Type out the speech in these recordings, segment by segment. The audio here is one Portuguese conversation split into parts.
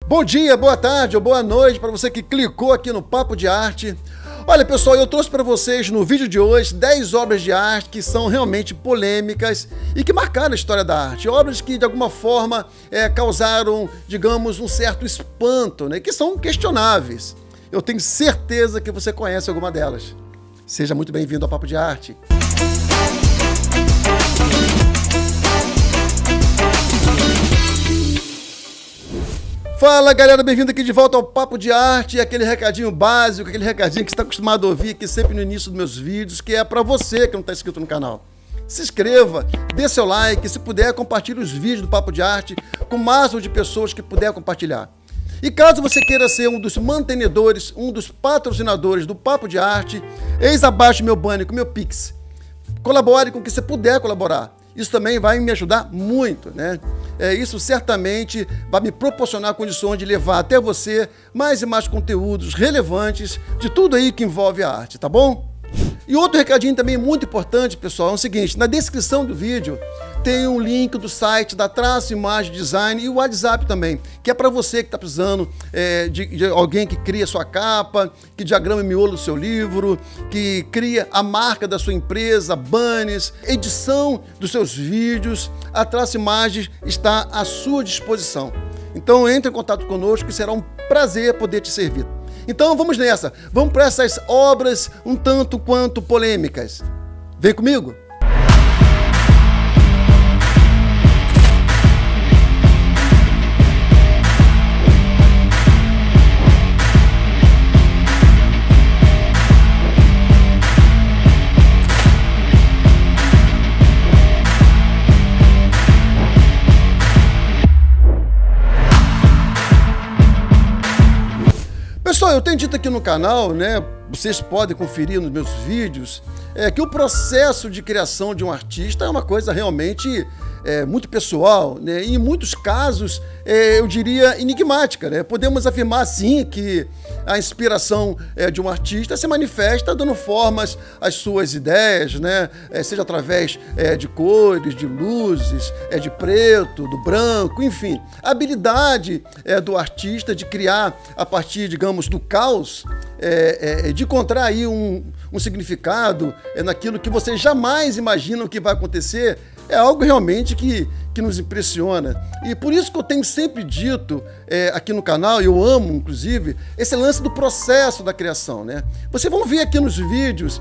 Bom dia, boa tarde ou boa noite para você que clicou aqui no Papo de Arte. Olha, pessoal, eu trouxe para vocês no vídeo de hoje 10 obras de arte que são realmente polêmicas e que marcaram a história da arte. Obras que, de alguma forma, causaram, digamos, um certo espanto, né? Que são questionáveis. Eu tenho certeza que você conhece alguma delas. Seja muito bem-vindo ao Papo de Arte. Fala, galera, bem-vindo aqui de volta ao Papo de Arte, aquele recadinho básico, aquele recadinho que você está acostumado a ouvir aqui sempre no início dos meus vídeos, que é para você que não está inscrito no canal. Se inscreva, dê seu like, se puder, compartilhe os vídeos do Papo de Arte com o máximo de pessoas que puder compartilhar. E caso você queira ser um dos mantenedores, um dos patrocinadores do Papo de Arte, eis abaixo meu banner com meu Pix. Colabore com o que você puder colaborar. Isso também vai me ajudar muito, né? Isso certamente vai me proporcionar condições de levar até você mais e mais conteúdos relevantes de tudo aí que envolve a arte, tá bom? E outro recadinho também muito importante, pessoal, é o seguinte: na descrição do vídeo tem um link do site da Traço Imagem Design e o WhatsApp também, que é para você que está precisando de alguém que cria sua capa, que diagrama o miolo do seu livro, que cria a marca da sua empresa, banners, edição dos seus vídeos. A Traço Imagens está à sua disposição. Então entre em contato conosco que será um prazer poder te servir. Então vamos nessa, vamos para essas obras um tanto quanto polêmicas. Vem comigo! Pessoal, eu tenho dito aqui no canal, né, vocês podem conferir nos meus vídeos, que o processo de criação de um artista é uma coisa realmente muito pessoal, né, e em muitos casos, eu diria, enigmática, né? Podemos afirmar, sim, que a inspiração de um artista se manifesta dando formas às suas ideias, né? Seja através de cores, de luzes, de preto, do branco, enfim. A habilidade do artista de criar a partir, digamos, do caos, de encontrar aí um significado naquilo que vocês jamais imaginam que vai acontecer, é algo realmente que nos impressiona. E por isso que eu tenho sempre dito aqui no canal, e eu amo, inclusive, esse lance do processo da criação, né? Vocês vão ver aqui nos vídeos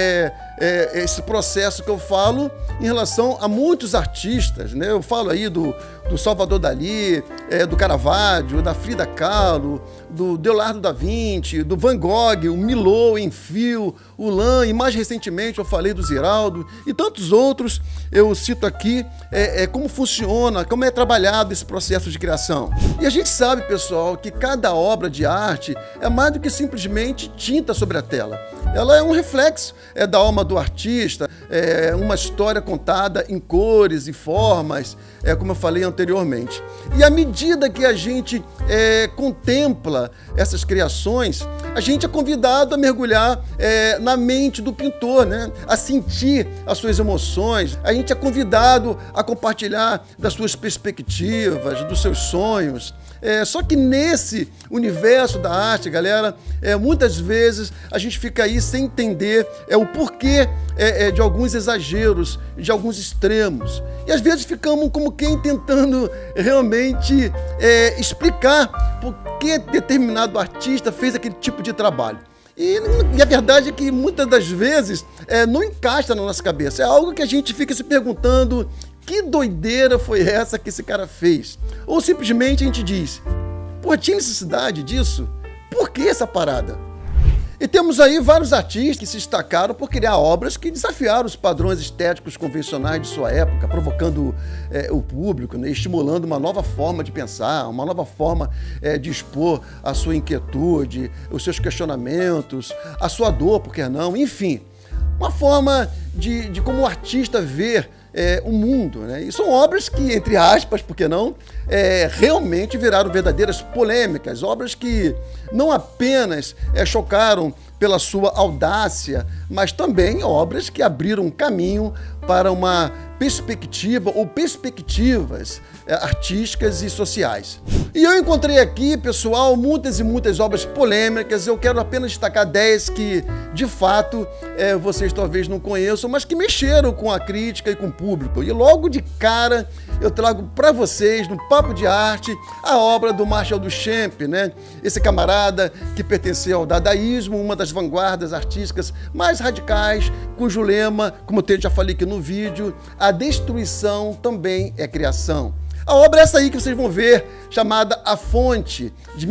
esse processo que eu falo em relação a muitos artistas, né? Eu falo aí do Salvador Dalí, do Caravaggio, da Frida Kahlo, do Leonardo da Vinci, do Van Gogh, o Milot, Enfio, o Lan, e mais recentemente eu falei do Ziraldo e tantos outros. Eu cito aqui como funciona, como é trabalhado esse processo de criação. E a gente sabe, pessoal, que cada obra de arte é mais do que simplesmente tinta sobre a tela. Ela é um reflexo da alma do artista, uma história contada em cores e formas, como eu falei anteriormente. E à medida que a gente contempla essas criações, a gente é convidado a mergulhar na mente do pintor, né? A sentir as suas emoções. A gente é convidado a compartilhar das suas perspectivas, dos seus sonhos. Só que nesse universo da arte, galera, muitas vezes a gente fica aí sem entender o porquê de alguns exageros, de alguns extremos. E às vezes ficamos como quem tentando realmente explicar por que determinado artista fez aquele tipo de trabalho. E a verdade é que muitas das vezes não encaixa na nossa cabeça. É algo que a gente fica se perguntando: que doideira foi essa que esse cara fez? Ou simplesmente a gente diz: pô, tinha necessidade disso? Por que essa parada? E temos aí vários artistas que se destacaram por criar obras que desafiaram os padrões estéticos convencionais de sua época, provocando o público, né, estimulando uma nova forma de pensar, uma nova forma de expor a sua inquietude, os seus questionamentos, a sua dor, por que não? Enfim, uma forma de como o artista vê o mundo, né? E são obras que, entre aspas, por que não, realmente viraram verdadeiras polêmicas, obras que não apenas chocaram pela sua audácia, mas também obras que abriram um caminho para uma perspectiva ou perspectivas artísticas e sociais. E eu encontrei aqui, pessoal, muitas e muitas obras polêmicas. Eu quero apenas destacar 10 que, de fato, vocês talvez não conheçam, mas que mexeram com a crítica e com o público. E logo de cara, eu trago para vocês, no Papo de Arte, a obra do Marcel Duchamp, né? Esse camarada que pertenceu ao dadaísmo, uma das vanguardas artísticas mais radicais, cujo lema, como eu já falei aqui no vídeo, a destruição também é criação. A obra é essa aí que vocês vão ver, chamada A Fonte, de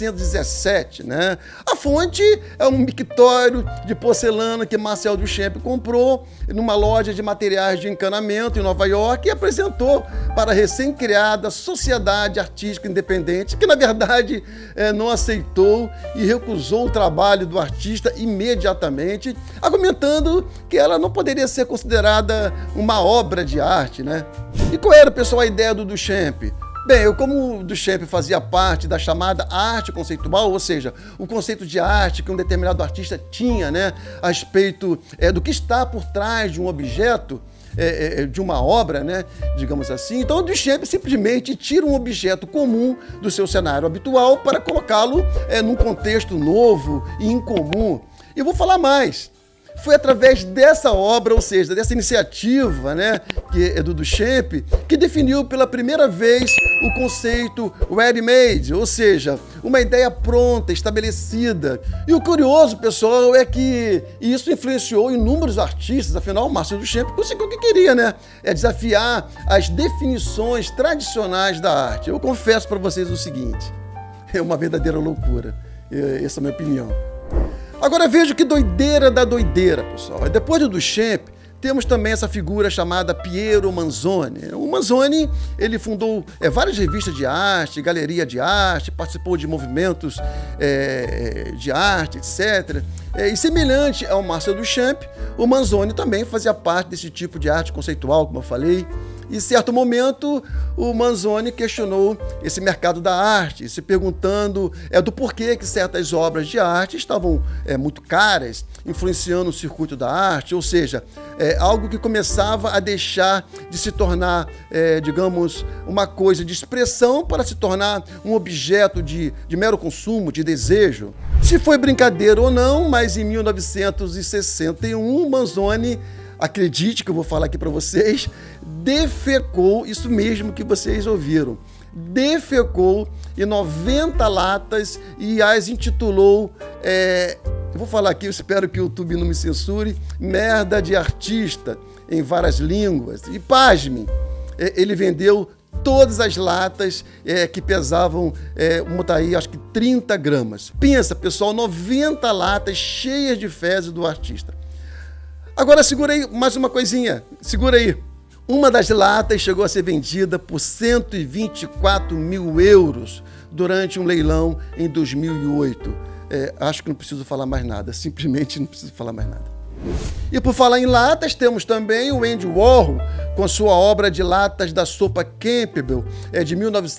1917, né? A Fonte é um mictório de porcelana que Marcel Duchamp comprou numa loja de materiais de encanamento em Nova York e apresentou para a recém-criada Sociedade Artística Independente, que na verdade não aceitou e recusou o trabalho do artista imediatamente, argumentando que ela não poderia ser considerada uma obra de arte, né? E qual era, pessoal, a ideia do Duchamp? Bem, como o Duchamp fazia parte da chamada arte conceitual, ou seja, o conceito de arte que um determinado artista tinha, né, a respeito do que está por trás de um objeto, de uma obra, né, digamos assim. Então o Duchamp simplesmente tira um objeto comum do seu cenário habitual para colocá-lo num contexto novo e incomum. E eu vou falar mais. Foi através dessa obra, ou seja, dessa iniciativa, né, que é do Duchamp, que definiu pela primeira vez o conceito ready-made, ou seja, uma ideia pronta, estabelecida. E o curioso, pessoal, é que isso influenciou inúmeros artistas, afinal, o Marcel Duchamp conseguiu o que queria, né? É desafiar as definições tradicionais da arte. Eu confesso para vocês o seguinte, é uma verdadeira loucura, essa é a minha opinião. Agora veja que doideira da doideira, pessoal. Depois do Duchamp, temos também essa figura chamada Piero Manzoni. O Manzoni, ele fundou várias revistas de arte, galeria de arte, participou de movimentos de arte, etc. E semelhante ao Marcel Duchamp, o Manzoni também fazia parte desse tipo de arte conceitual, como eu falei. E, em certo momento, o Manzoni questionou esse mercado da arte, se perguntando do porquê que certas obras de arte estavam muito caras, influenciando o circuito da arte, ou seja, algo que começava a deixar de se tornar, digamos, uma coisa de expressão para se tornar um objeto de mero consumo, de desejo. Se foi brincadeira ou não, mas em 1961, Manzoni, acredite que eu vou falar aqui para vocês, defecou, isso mesmo que vocês ouviram, defecou em 90 latas e as intitulou, eu vou falar aqui, eu espero que o YouTube não me censure, merda de artista, em várias línguas. E pasmem, ele vendeu todas as latas que pesavam, aí, acho que 30 gramas. Pensa, pessoal, 90 latas cheias de fezes do artista. Agora segura aí mais uma coisinha, segura aí. Uma das latas chegou a ser vendida por 124 mil euros durante um leilão em 2008. Acho que não preciso falar mais nada, simplesmente não preciso falar mais nada. E por falar em latas, temos também o Andy Warhol, com sua obra de latas da sopa Campbell, de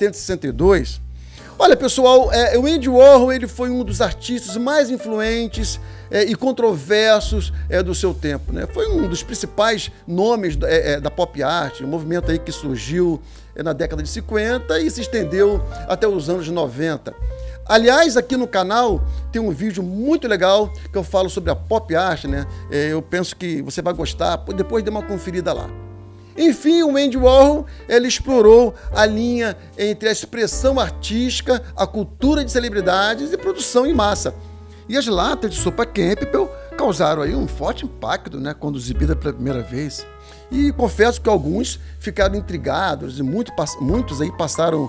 1962. Olha, pessoal, o Andy Warhol ele foi um dos artistas mais influentes e controversos do seu tempo, né? Foi um dos principais nomes da pop art, um movimento aí que surgiu na década de 50 e se estendeu até os anos 90. Aliás, aqui no canal tem um vídeo muito legal que eu falo sobre a pop art, né? Eu penso que você vai gostar, depois dê uma conferida lá. Enfim, o Andy Warhol ele explorou a linha entre a expressão artística, a cultura de celebridades e produção em massa. E as latas de sopa Campbell causaram aí um forte impacto, né, quando exibidas pela primeira vez. E confesso que alguns ficaram intrigados e muitos aí passaram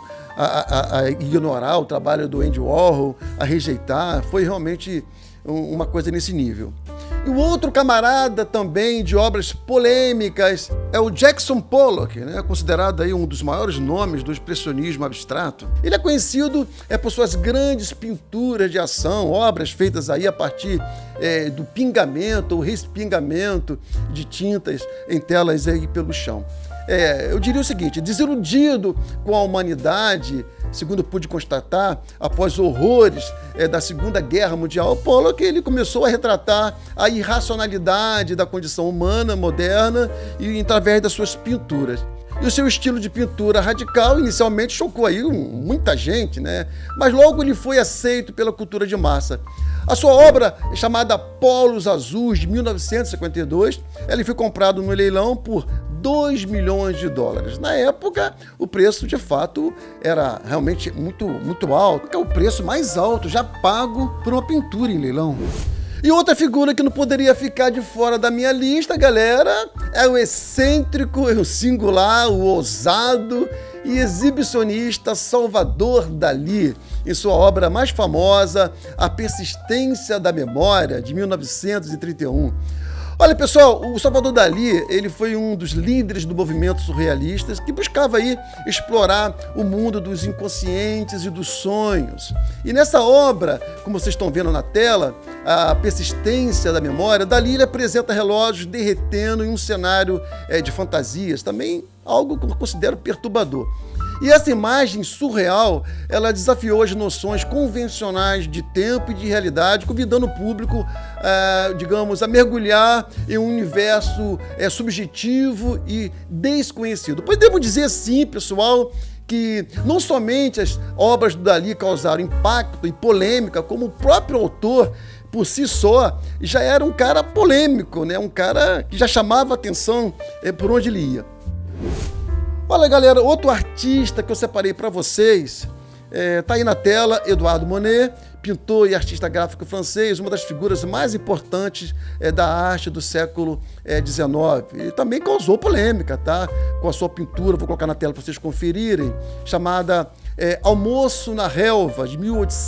a ignorar o trabalho do Andy Warhol, a rejeitar. Foi realmente uma coisa nesse nível. E o outro camarada também de obras polêmicas é o Jackson Pollock, né? Considerado aí um dos maiores nomes do expressionismo abstrato. Ele é conhecido por suas grandes pinturas de ação, obras feitas aí a partir do pingamento ou respingamento de tintas em telas aí pelo chão. Eu diria o seguinte, desiludido com a humanidade, segundo pude constatar, após horrores da Segunda Guerra Mundial, Pollock ele começou a retratar a irracionalidade da condição humana moderna e através das suas pinturas. E o seu estilo de pintura radical inicialmente chocou aí muita gente, né? Mas logo ele foi aceito pela cultura de massa. A sua obra, chamada Polos Azuis, de 1952, ele foi comprado no leilão por 2 milhões de dólares. Na época, o preço, de fato, era realmente muito alto, que é o preço mais alto já pago por uma pintura em leilão. E outra figura que não poderia ficar de fora da minha lista, galera, é o excêntrico, o singular, o ousado e exibicionista Salvador Dalí, em sua obra mais famosa, A Persistência da Memória, de 1931. Olha, pessoal, o Salvador Dalí, ele foi um dos líderes do movimento surrealista que buscava aí explorar o mundo dos inconscientes e dos sonhos. E nessa obra, como vocês estão vendo na tela, A Persistência da Memória, Dalí ele apresenta relógios derretendo em um cenário de fantasias, também algo que eu considero perturbador. E essa imagem surreal, ela desafiou as noções convencionais de tempo e de realidade, convidando o público, digamos, a mergulhar em um universo subjetivo e desconhecido. Podemos dizer sim, pessoal, que não somente as obras do Dalí causaram impacto e polêmica, como o próprio autor, por si só, já era um cara polêmico, né? Um cara que já chamava atenção por onde ele ia. Olha, galera, outro artista que eu separei para vocês, tá aí na tela, Edouard Monet, pintor e artista gráfico francês, uma das figuras mais importantes da arte do século XIX. Ele também causou polêmica, tá? Com a sua pintura, vou colocar na tela para vocês conferirem, chamada Almoço na Relva, de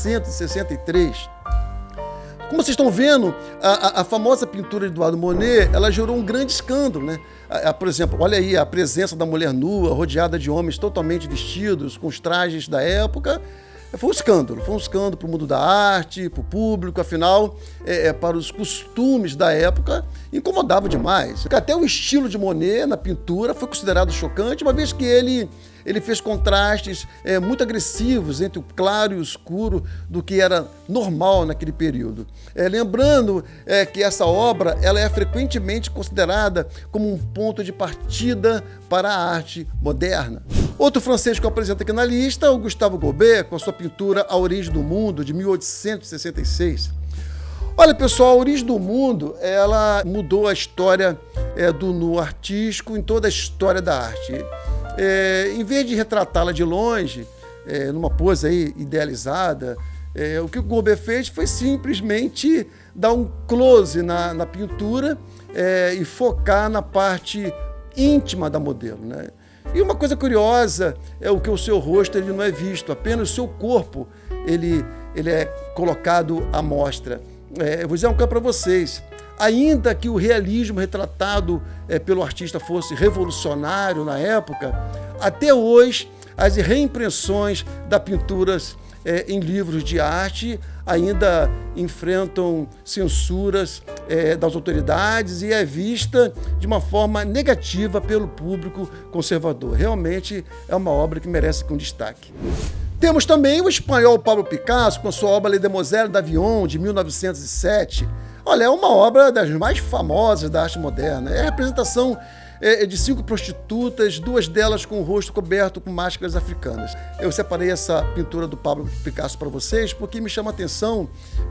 1863. Como vocês estão vendo, a famosa pintura de Edouard Monet, ela gerou um grande escândalo, né? Por exemplo, olha aí a presença da mulher nua, rodeada de homens totalmente vestidos, com os trajes da época. Foi um escândalo para o mundo da arte, para o público, afinal, para os costumes da época, incomodava demais. Até o estilo de Monet na pintura foi considerado chocante, uma vez que ele fez contrastes muito agressivos entre o claro e o escuro do que era normal naquele período. Lembrando que essa obra ela é frequentemente considerada como um ponto de partida para a arte moderna. Outro francês que eu apresento aqui na lista é o Gustave Courbet, com a sua pintura A Origem do Mundo, de 1866. Olha, pessoal, A Origem do Mundo, ela mudou a história do nu artístico em toda a história da arte. Em vez de retratá-la de longe, numa pose aí idealizada, o que o Courbet fez foi simplesmente dar um close na pintura e focar na parte íntima da modelo, né? E uma coisa curiosa é o que o seu rosto ele não é visto, apenas o seu corpo ele é colocado à mostra. Eu vou dizer uma coisa para vocês. Ainda que o realismo retratado pelo artista fosse revolucionário na época, até hoje as reimpressões das pinturas em livros de arte ainda enfrentam censuras das autoridades e é vista de uma forma negativa pelo público conservador. Realmente é uma obra que merece um destaque. Temos também o espanhol Pablo Picasso com sua obra Les Demoiselles d'Avignon, de 1907. Olha, é uma obra das mais famosas da arte moderna. É a representação de 5 prostitutas, 2 delas com o rosto coberto com máscaras africanas. Eu separei essa pintura do Pablo Picasso para vocês porque me chama a atenção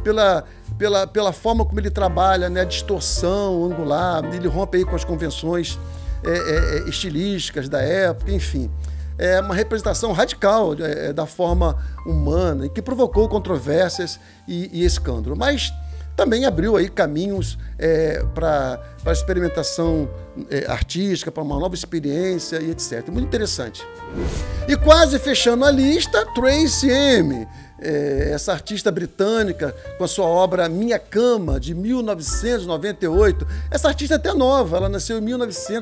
pela forma como ele trabalha, né? A distorção angular, ele rompe aí com as convenções estilísticas da época, enfim. É uma representação radical da forma humana e que provocou controvérsias e escândalo. Mas também abriu aí caminhos para a experimentação artística, para uma nova experiência e etc. Muito interessante. E quase fechando a lista, Tracey Emin, essa artista britânica com a sua obra Minha Cama, de 1998. Essa artista é até nova, ela nasceu em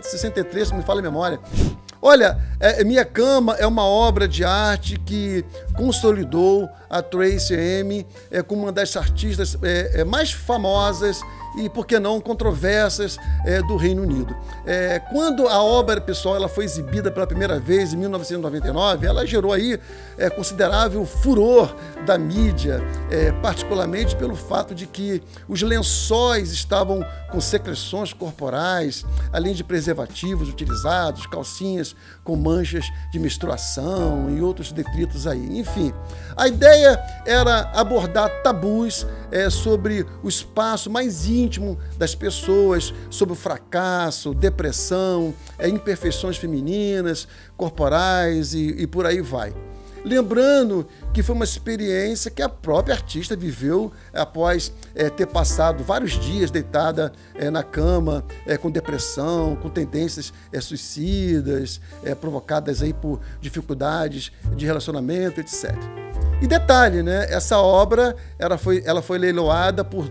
1963, se me falha a memória. Olha, Minha Cama é uma obra de arte que consolidou a Tracey Emin como uma das artistas mais famosas e, por que não, controversas do Reino Unido. Quando a obra, pessoal, ela foi exibida pela primeira vez em 1999, ela gerou aí considerável furor da mídia, particularmente pelo fato de que os lençóis estavam com secreções corporais, além de preservativos utilizados, calcinhas com manchas de menstruação e outros detritos aí. Enfim, a ideia era abordar tabus sobre o espaço mais íntimo das pessoas, sobre o fracasso, depressão, imperfeições femininas, corporais e por aí vai. Lembrando que foi uma experiência que a própria artista viveu após ter passado vários dias deitada na cama, com depressão, com tendências suicidas, provocadas aí por dificuldades de relacionamento, etc. E detalhe, né? Essa obra ela foi leiloada por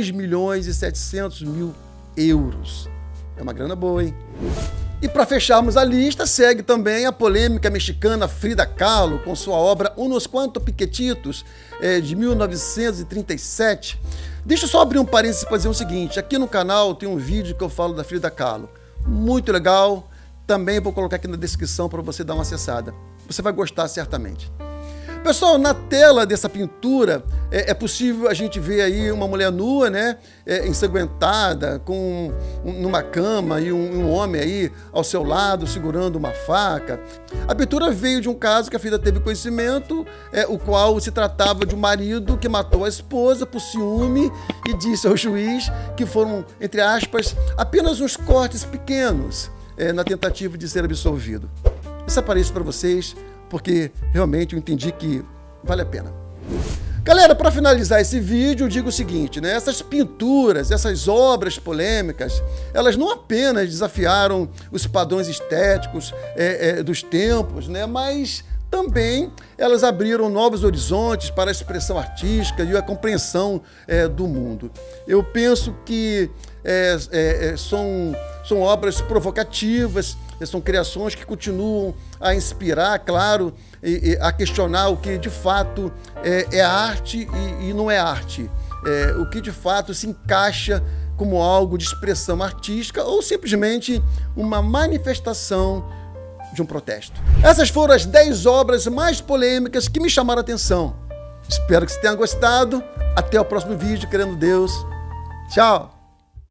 2.700.000 euros. É uma grana boa, hein? E para fecharmos a lista, segue também a polêmica mexicana Frida Kahlo, com sua obra Unos Cuantos Piquetitos, de 1937. Deixa eu só abrir um parênteses para dizer o seguinte, aqui no canal tem um vídeo que eu falo da Frida Kahlo, muito legal, também vou colocar aqui na descrição para você dar uma acessada. Você vai gostar certamente. Pessoal, na tela dessa pintura é possível a gente ver aí uma mulher nua, né, ensanguentada, numa cama e um homem aí ao seu lado segurando uma faca. A pintura veio de um caso que a Frida teve conhecimento, o qual se tratava de um marido que matou a esposa por ciúme e disse ao juiz que foram, entre aspas, apenas uns cortes pequenos na tentativa de ser absolvido. Isso aparece para vocês porque realmente eu entendi que vale a pena. Galera, para finalizar esse vídeo, eu digo o seguinte, né? Essas pinturas, essas obras polêmicas, elas não apenas desafiaram os padrões estéticos dos tempos, né? Mas também elas abriram novos horizontes para a expressão artística e a compreensão do mundo. Eu penso que são obras provocativas, são criações que continuam a inspirar, claro, e a questionar o que de fato é arte e não é arte, o que de fato se encaixa como algo de expressão artística ou simplesmente uma manifestação de um protesto. Essas foram as 10 obras mais polêmicas que me chamaram a atenção. Espero que você tenha gostado. Até o próximo vídeo, querendo Deus. Tchau!